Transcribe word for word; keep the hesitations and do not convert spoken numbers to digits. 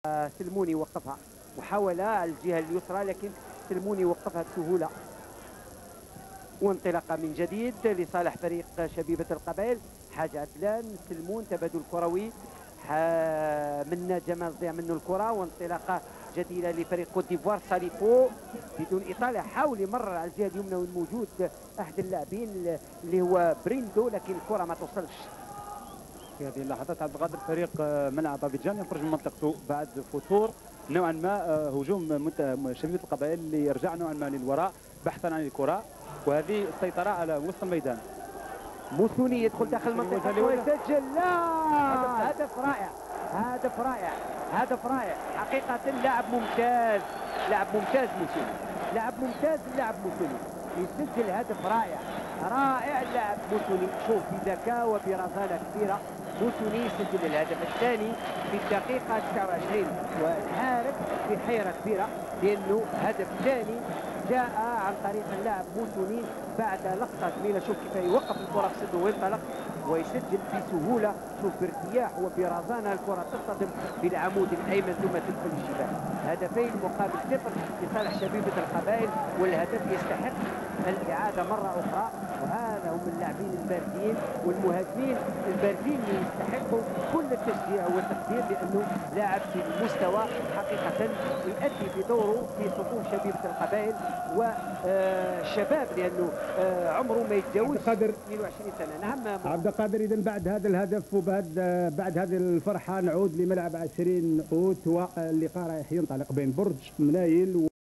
سلموني وقفها وحاول الجهة اليسرى، لكن سلموني وقفها بسهولة. وانطلاقة من جديد لصالح فريق شبيبة القبائل. حاج عدلان سلمون تبادل كروي من جمال ضيع منه الكرة، وانطلاقة جديدة لفريق كوت ديفوار. ساليفو بدون إطالة حاول يمرر على الجهة اليمنى والموجود أحد اللاعبين اللي هو بريندو، لكن الكرة ما توصلش. في هذه اللحظات عبد القادر فريق ملعب أبيجان يخرج من منطقته بعد فتور نوعا ما، هجوم شبيبة القبائل اللي يرجع نوعا ما للوراء بحثا عن الكرة، وهذه السيطرة على وسط الميدان. موسوني يدخل داخل المنطقة ويسجل. لا، هدف رائع، هدف رائع، هدف رائع حقيقة. لاعب ممتاز، لاعب ممتاز موسوني، لاعب ممتاز اللاعب موسوني يسجل هدف رائع رائع. اللاعب موسوني شوف بذكاء وبرزانة كبيرة موسوني يسجل الهدف الثاني في الدقيقة تسعة وعشرين، والحارس في حيرة كبيرة لأنه هدف ثاني جاء عن طريق اللاعب موسوني بعد لقطة جميلة. شوف كيف يوقف الكرة في صدره وينطلق ويسجل بسهولة. شوف بارتياح وبرزانة الكرة تصطدم بالعمود الأيمن ثم تدخل الشباك. هدفين مقابل صفر لصالح شبيبة القبائل، والهدف يستحق الإعادة مرة أخرى. وهذا هم اللاعبين الباردين والمهاجمين الباردين اللي يستحقوا كل التشجيع والتقدير، لأنه لاعب في المستوى حقيقة يؤدي بدوره في صفوف شبيبة القبائل والشباب، لأنه عمره ما يتجاوز اثنين وعشرين سنة. نعم عبد القادر، إذا بعد هذا الهدف وبعد بعد هذه الفرحة نعود لملعب عشرين أوت، واللقاء رايح ينطلق بين برج منايل